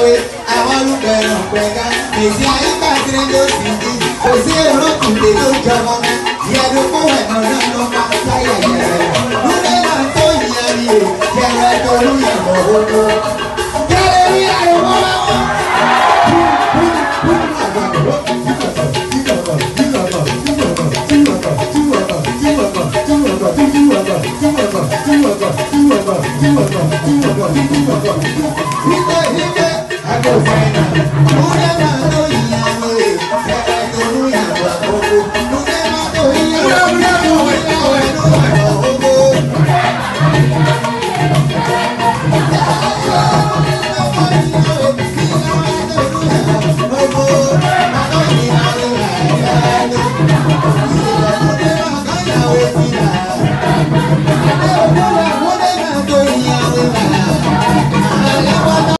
àwọn olùbẹ̀rẹ̀ ọ̀pẹ̀ká èsì àyíká tìrẹ́dọ̀ sì di kò sí èròkùn lè ló jọmọ yẹnu fún ẹ̀nà náà ló máa sáyà yẹrẹ lúdẹ́ náà tó yẹn rí yẹrẹ tó lù yẹ̀wò owó.